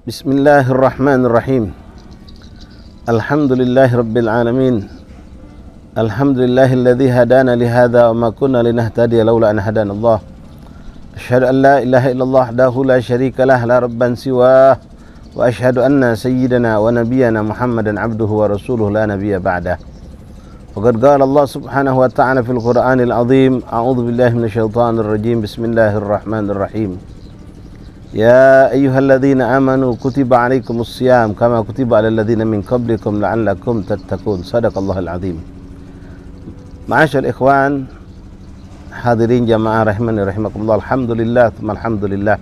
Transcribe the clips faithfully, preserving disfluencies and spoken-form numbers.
Bismillahirrahmanirrahim. Alhamdulillahi rabbil alamin. Alhamdulillahilladzi hadana li hadza wa ma kunna linahtadiya laula an hadana Allah. Asyhadu an la ilaha illallah wahdahu la syarika lah la rabban siwah wa asyhadu anna sayyidana wa nabiyyana Muhammadan abduhu wa rasuluhu la nabiyya ba'dah. Faqad qala Allah subhanahu wa ta'ala fil Qur'anil azim, a'udzu billahi minasyaitonir rajim. Bismillahirrahmanirrahim. Ya ayyuhalladzina amanu kutiba alaikumus siyam kama kutiba alal ladzina min qablikum la'allakum tattaqun. Shadaqallahul azim. Ma'asyiral ikhwan, hadirin jamaah rahimani rahimakumullah. Alhamdulillah, alhamdulillah.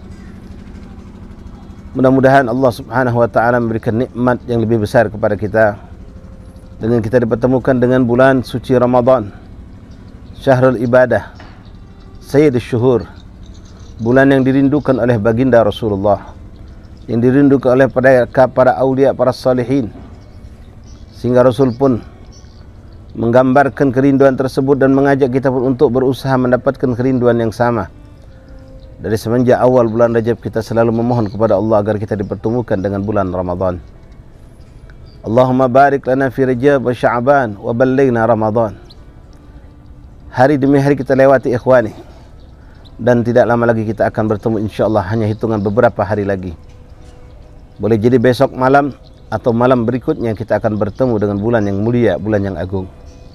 Mudah-mudahan Allah Subhanahu wa taala memberikan nikmat yang lebih besar kepada kita dengan kita dipertemukan dengan bulan suci Ramadan, syahrul ibadah, sayyidus syuhur, bulan yang dirindukan oleh baginda Rasulullah, yang dirindukan oleh para, para awliya, para salihin, sehingga Rasul pun menggambarkan kerinduan tersebut dan mengajak kita pun untuk berusaha mendapatkan kerinduan yang sama. Dari semenjak awal bulan Rajab kita selalu memohon kepada Allah agar kita dipertemukan dengan bulan Ramadan. Allahumma barik lana fi Rajab wa Sya'ban wa ballighna Ramadan. Hari demi hari kita lewati ikhwani, dan tidak lama lagi kita akan bertemu insyaAllah, hanya hitungan beberapa hari lagi. Boleh jadi besok malam atau malam berikutnya kita akan bertemu dengan bulan yang mulia, bulan yang agung.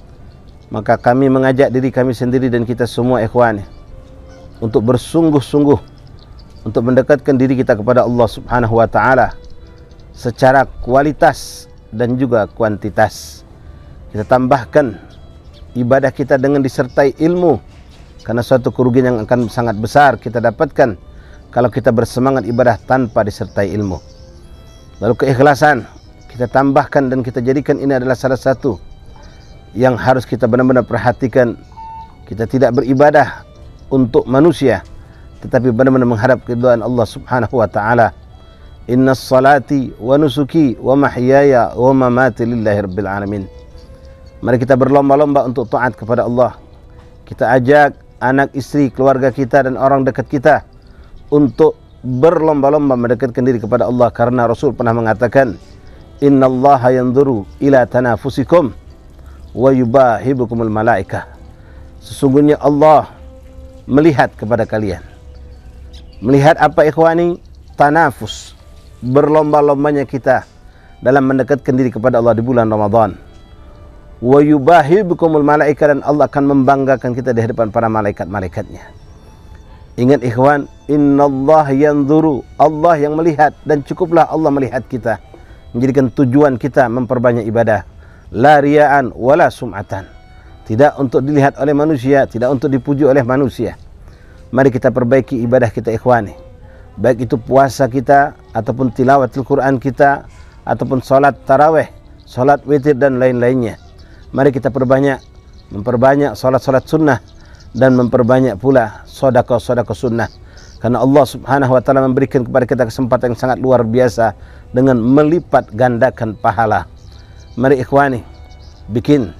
Maka kami mengajak diri kami sendiri dan kita semua ikhwan untuk bersungguh-sungguh untuk mendekatkan diri kita kepada Allah Subhanahu wa taala secara kualitas dan juga kuantitas. Kita tambahkan ibadah kita dengan disertai ilmu, karena suatu kerugian yang akan sangat besar kita dapatkan kalau kita bersemangat ibadah tanpa disertai ilmu. Lalu keikhlasan kita tambahkan dan kita jadikan ini adalah salah satu yang harus kita benar-benar perhatikan. Kita tidak beribadah untuk manusia, tetapi benar-benar menghadap keridhaan Allah Subhanahu wa taala. Innas salati wa nusuki wa mahyaya wa mamati lillahi rabbil alamin. Mari kita berlomba-lomba untuk taat kepada Allah. Kita ajak anak, istri, keluarga kita dan orang dekat kita untuk berlomba-lomba mendekatkan diri kepada Allah, karena Rasul pernah mengatakan, innallaha yanzuru ila tanafusikum wa yubahibukumul malaikah. Sesungguhnya Allah melihat kepada kalian. Melihat apa ikhwani? Tanafus, berlomba-lombanya kita dalam mendekatkan diri kepada Allah di bulan Ramadan. Wa yubahibukumul malaikah, dan Allah akan membanggakan kita di hadapan para malaikat-malaikatnya. Ingat ikhwan, innallaha yanzuru, Allah yang melihat, dan cukuplah Allah melihat kita, menjadikan tujuan kita memperbanyak ibadah. La riya'an wala sum'atan, tidak untuk dilihat oleh manusia, tidak untuk dipuji oleh manusia. Mari kita perbaiki ibadah kita ikhwani, baik itu puasa kita ataupun tilawatul Quran kita ataupun salat tarawih, salat witir dan lain-lainnya. Mari kita perbanyak, memperbanyak salat-salat sunnah dan memperbanyak pula sedekah-sedekah sunnah, karena Allah Subhanahu wa taala memberikan kepada kita kesempatan yang sangat luar biasa dengan melipat gandakan pahala. Mari ikhwani bikin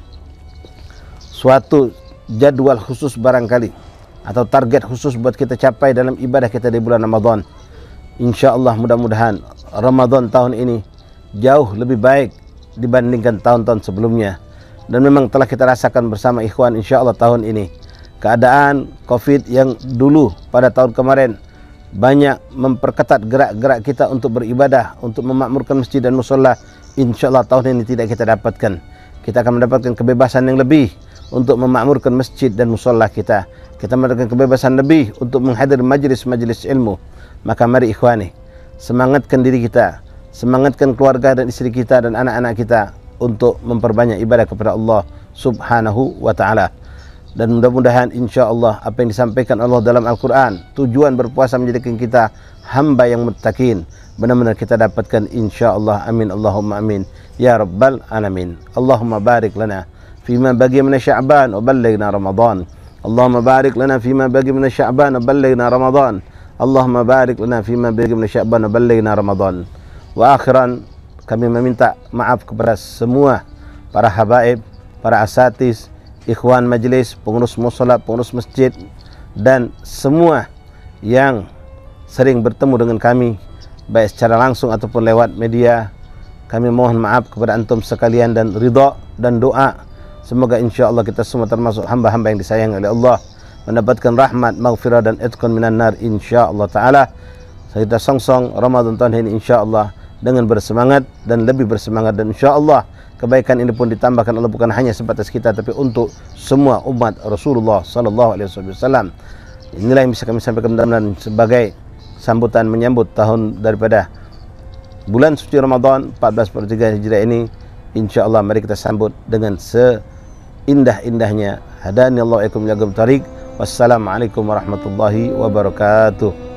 suatu jadwal khusus barangkali atau target khusus buat kita capai dalam ibadah kita di bulan Ramadan. Insyaallah mudah-mudahan Ramadan tahun ini jauh lebih baik dibandingkan tahun-tahun sebelumnya. Dan memang telah kita rasakan bersama ikhwan insyaAllah tahun ini. Keadaan COVID yang dulu pada tahun kemarin banyak memperketat gerak-gerak kita untuk beribadah, untuk memakmurkan masjid dan musholla. InsyaAllah tahun ini tidak kita dapatkan. Kita akan mendapatkan kebebasan yang lebih untuk memakmurkan masjid dan musholla kita. Kita mendapatkan kebebasan lebih untuk menghadiri majlis-majlis ilmu. Maka mari ikhwani, semangatkan diri kita, semangatkan keluarga dan istri kita dan anak-anak kita untuk memperbanyak ibadah kepada Allah Subhanahu wa taala. Dan mudah-mudahan insya-Allah apa yang disampaikan Allah dalam Al-Qur'an, tujuan berpuasa menjadikan kita hamba yang muttaqin, benar-benar kita dapatkan insya-Allah. Amin Allahumma amin ya rabbal alamin. Allahumma barik lana fima baqiya min Sya'ban wa ballighna Ramadan. Allahumma barik lana fima baqiya min Sya'ban wa ballighna Ramadan. Allahumma barik lana fima baqiya min Sya'ban wa ballighna Ramadan. Wa akhiran, kami meminta maaf kepada semua para habaib, para asatis, ikhwan majlis, pengurus mushola, pengurus masjid, dan semua yang sering bertemu dengan kami baik secara langsung ataupun lewat media. Kami mohon maaf kepada antum sekalian dan ridha dan doa semoga insya-Allah kita semua termasuk hamba-hamba yang disayangi oleh Allah, mendapatkan rahmat, maghfirah dan itqan minan nar insya-Allah taala. Kita songsong Ramadan tahun ini insya-Allah dengan bersemangat dan lebih bersemangat, dan insya-Allah kebaikan ini pun ditambahkan Allah bukan hanya sebatas kita tapi untuk semua umat Rasulullah sallallahu alaihi wasallam. Inilah yang bisa kami sampaikan dan sebagai sambutan menyambut tahun daripada bulan suci Ramadan empat belas empat puluh tiga Hijriah ini. Insyaallah mari kita sambut dengan seindah-indahnya. Hadani Allah ikum yagum tariq. Wassalamualaikum warahmatullahi wabarakatuh.